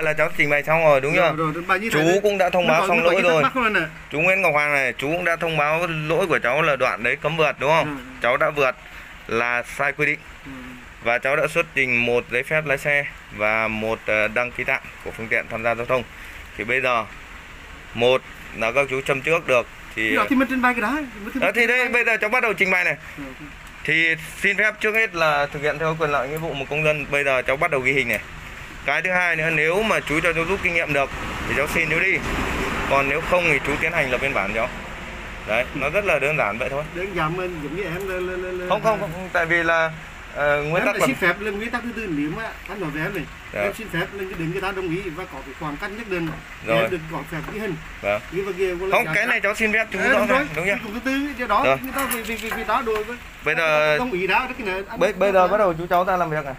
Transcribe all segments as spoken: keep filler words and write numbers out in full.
Là cháu trình bày xong rồi đúng chưa? Rồi, rồi, chú cũng đã thông báo xong lỗi rồi. rồi Chú Nguyễn Ngọc Hoàng này, chú cũng đã thông báo lỗi của cháu là đoạn đấy cấm vượt đúng không? Ừ. Cháu đã vượt là sai quy định. Ừ. Và cháu đã xuất trình một giấy phép lái xe và một đăng ký tạm của phương tiện tham gia giao thông. Thì bây giờ một là các chú châm trước được thì thì mình trình bày cái đó. Đó, thì đây bây giờ cháu bắt đầu trình bày này. Ừ. Thì xin phép trước hết là thực hiện theo quyền lợi nghĩa vụ một công dân. Bây giờ cháu bắt đầu ghi hình này. Cái thứ hai nữa, nếu mà chú cho cháu rút kinh nghiệm được thì cháu xin chú đi. Còn nếu không thì chú tiến hành lập biên bản cháu. Đấy, nó rất là đơn giản vậy thôi. Đơn giản mình giống như em lên lên lên. Không không không, tại vì là uh, nguyên tắc là xin phép là nguyên tắc thứ tư, nếu mà anh nói với em này, dạ. Em xin phép lên cái đường người ta đồng ý và có cái khoảng cách nhất định. Rồi. Em được có phép ghi hình. Vâng. Ghi vào kia, không, cái này cháu xin phép chú rõ ràng, đúng chưa? Thứ tư do đó rồi. Người ta vì vì vì đó đối với. Bây giờ đồng ý đó cái này. Bây bây giờ bắt đầu chú cháu ta làm việc này.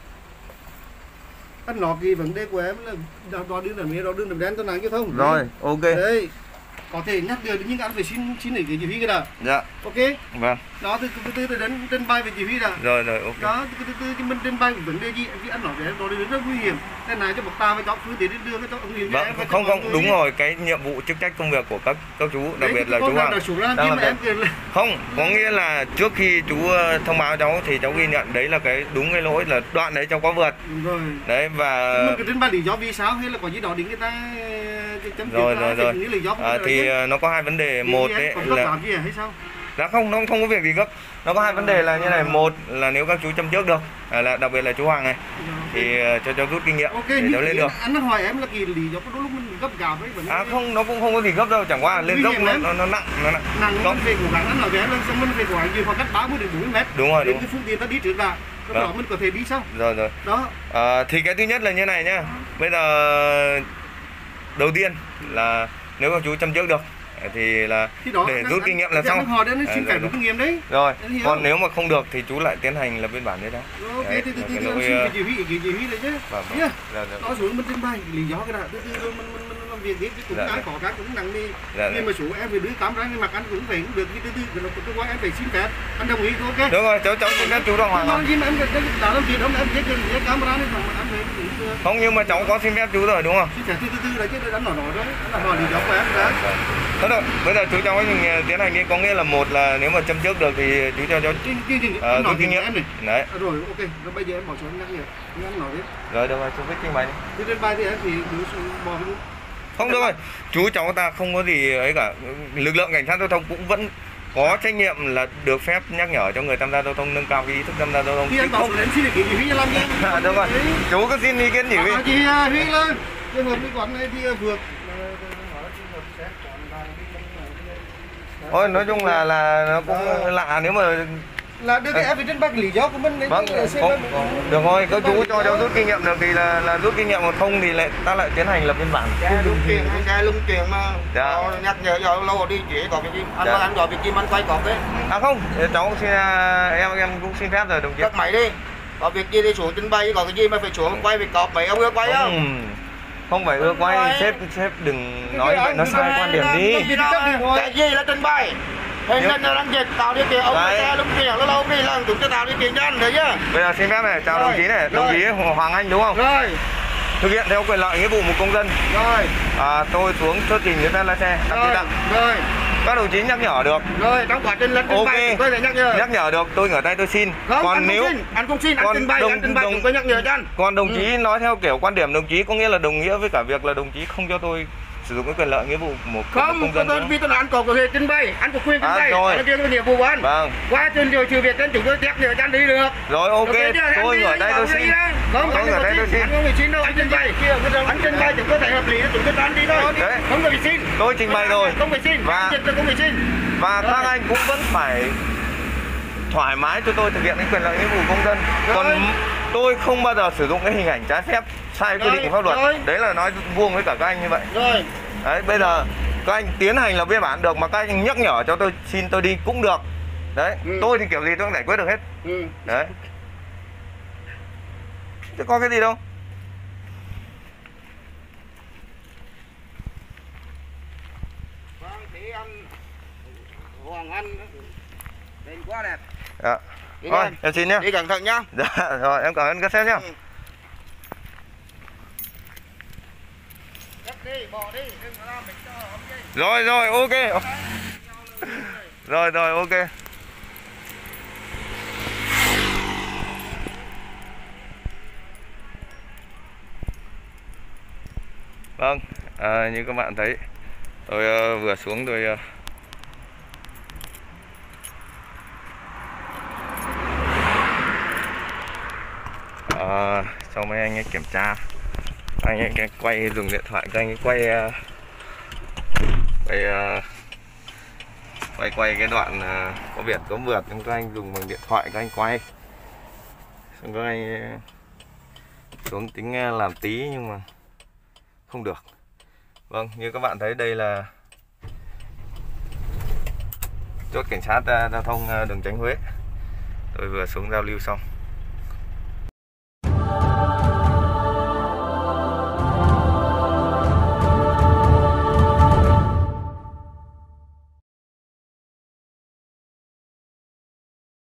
Anh nói cái vấn đề của em là đo đường làm đó đường làm đen tôi nói giao thông. Rồi, ok. Đấy. Có thể nhắc được nhưng anh phải xin xin ý kiến chỉ huy cái đó. Dạ. Ok. Vâng. Đó từ từ từ từ đến trên bay về chỉ huy đó. Rồi rồi, ok. Đó từ từ từ chứ mình trên bay vấn đề gì vì anh nói với em đó đi rất nguy hiểm. Cái này cho một ta với cháu phương tiện đi đưa cái cháu nguy hiểm. Vâng, em không không đúng rồi, cái nhiệm vụ chức trách công việc của các các chú, đặc biệt là chú Hoàng. Không, có nghĩa là trước khi chú thông báo cháu thì cháu ghi nhận đấy là cái đúng cái lỗi là đoạn đấy cháu có vượt. Rồi. Đấy và mình cứ trên bay lý do vì sao hay là có gì đó đến người ta chấm rồi rồi rồi. À, thì nó có hai vấn đề, một đấy là đã không nó không có việc gì gấp. Nó có hai vấn đề là như này, một là nếu các chú châm trước được, à, là đặc biệt là chú Hoàng này thì cho cháu rút kinh nghiệm để cháu lên được. Anh hỏi em là kỳ lý do có lúc mình gấp gáp với vấn đề. À không, nó cũng không có gì gấp đâu, chẳng qua lên dốc nó, nó nó nặng, nó nặng. Nặng nó về cố gắng anh nói với em là xong mình về khoảng gì khoảng cách ba mươi đến bốn mươi mét. Đúng rồi, đến đúng. cái phương tiện ta đi trước là lúc đó mình có thể đi sau. Rồi rồi. Đó. À, thì cái thứ nhất là như này nhá. Bây giờ đầu tiên là nếu các chú châm trước được thì là thì đó, để rút kinh nghiệm là xong. Họ đến xin phép rút kinh nghiệm đấy. Rồi, còn nếu mà không được thì chú lại tiến hành lập biên bản đấy đó. Ok, thì từ từ từ xin chỉ huy chỉ huy đấy chứ. Nhá. Nó xuống mình trình bày lý do cái nào, từ từ mình mình mình làm việc tiếp cũng cái có cái cũng nặng đi. Nhưng mà số em về đứa cắm ra mặt anh cũng phải cũng được, từ từ rồi cơ quan em phải xin phép. Anh đồng ý ok. Đúng rồi, cháu cháu xin phép chú Đăng Hoàng. Nói gì mà em đã làm việc đâu em thấy cái camera này mà anh phải không, nhưng mà cháu có xin phép chú rồi đúng không? Xin phép từ từ từ đấy chứ anh nói nói đó. Anh hỏi lý do của em đấy. Thôi rồi, bây giờ chú cháu tiến hành đi, có nghĩa là một là nếu mà châm trước được thì chú cho cháu rút kinh nghiệm em này. Đấy. Rồi ok, rồi bây giờ em bảo chú anh nhắc nhở, anh nói đi. Rồi được rồi, chú viết trình bày đi. Thì trên bài thì em thì bỏ cái không được rồi, chú cháu ta không có gì ấy cả. Lực lượng cảnh sát giao thông cũng vẫn có trách nhiệm là được phép nhắc nhở cho người tham gia giao thông nâng cao cái ý thức tham gia giao thông. Thì anh bảo chú đến xin ý kiến chỉ huy cho làm gì? À đúng rồi, chú cứ xin ý kiến chỉ huy. À, chị Huy lên, trường hợp cái quán này thì vượt. Thôi nói chung là là nó cũng lạ nếu mà là đưa cái em về trên bách lý do của mình đấy. Vâng, không, được rồi, các chú cho cháu rút kinh nghiệm được thì là là rút kinh nghiệm, mà không thì lại ta lại tiến hành lập biên bản. Xe lung tiền, xe lung tiền mà. Dạ. Nhắc nhở cho lâu đi chỉ có việc gì, anh dạ. Anh gọi việc gì anh quay có cái. À không, cháu xin em em cũng xin phép rồi đồng chí. Tắt máy đi. Có việc gì đi xuống trình bày, có cái gì mà phải xuống quay việc cọp mấy ông ưa quay không? Không phải ưa quay, sếp sếp đừng nói vậy, nó sai quan điểm đi. Cái gì là trình bày? Hình nhân là đang dịch tạo điều kiện ông xe lung tiền lâu lâu đi là chúng ta tạo điều kiện cho anh thấy chưa? Bây giờ xin phép này, chào đồng chí này, đồng chí Hoàng Anh đúng không? Rồi. Thực hiện theo quyền lợi nghĩa vụ một công dân. Rồi. À, tôi xuống xuất trình giấy phép lái xe. Rồi. Rồi. Các đồng chí nhắc nhở được. Rồi, trong quá trình lên trình bày tôi phải nhắc nhở. Nhắc nhở được, tôi ngửa tay tôi xin. Không, còn anh nếu không xin, anh không xin, anh trình bày, đồng, anh trình bày đồng, chúng tôi nhắc nhở cho anh. Còn đồng chí ừ. nói theo kiểu quan điểm đồng chí có nghĩa là đồng nghĩa với cả việc là đồng chí không cho tôi sử dụng cái quyền lợi nghĩa vụ một không, công dân. Không, vì tôi nói anh có quyền trình bày, anh có quyền trình à, bày, rồi. anh có nhiệm vụ của anh. Vâng. Qua trên điều trừ việc trên chúng tôi nhắc nhở cho anh đi được. Rồi ok, tôi ngửa tay tôi xin. Không, anh ngửa tay tôi xin. Anh không phải xin đâu, anh trình bày. Anh trình bày chúng tôi thấy hợp lý, chúng tôi cho anh đi thôi. Đấy. Không phải xin. Tôi trình bày rồi. Không phải xin. Và không phải xin. Và các anh cũng vẫn phải thoải mái cho tôi thực hiện cái quyền lợi nghĩa vụ công dân. Còn tôi không bao giờ sử dụng cái hình ảnh trái phép sai quy định của pháp luật. Rồi. Đấy là nói vuông với cả các anh như vậy. Rồi. Đấy, bây giờ các anh tiến hành lập biên bản được mà các anh nhắc nhở cho tôi xin tôi đi cũng được. Đấy, ừ. Tôi thì kiểu gì tôi cũng giải quyết được hết. Ừ. Đấy. Chứ có cái gì đâu. Vâng, thì anh Hoàng Anh lên quá đẹp. Dạ. Thôi, em xin nhá. Đi cẩn thận nhá. Dạ, rồi em cảm ơn các sếp nhá. Ừ. bỏ đi, đừng có làm mình cho ông gì. Rồi rồi, ok. Rồi rồi, ok. Vâng, à, như các bạn thấy, tôi uh, vừa xuống tôi uh, à, sau mấy anh ấy kiểm tra, anh ấy cái quay dùng điện thoại, các anh ấy quay uh, quay, uh, quay quay cái đoạn uh, có biển có vượt, các anh dùng bằng điện thoại các anh quay, xong các anh uh, xuống tính uh, làm tí nhưng mà không được. Vâng, như các bạn thấy đây là chốt cảnh sát giao thông đường Chánh Huế. Tôi vừa xuống giao lưu xong.